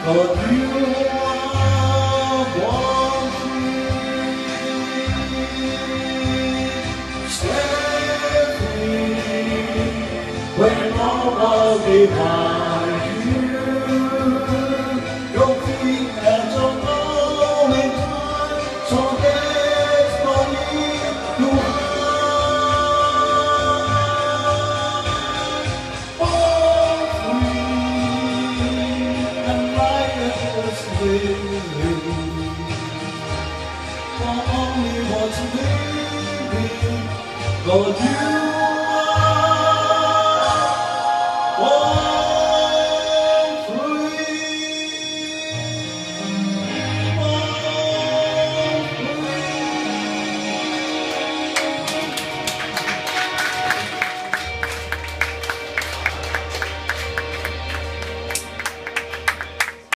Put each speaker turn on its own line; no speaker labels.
'cause you are born free. Stay free when all was behind you. Your feet at your own in time, so there's no need to hide. Born free and righteous living, for only what's living, 'cause you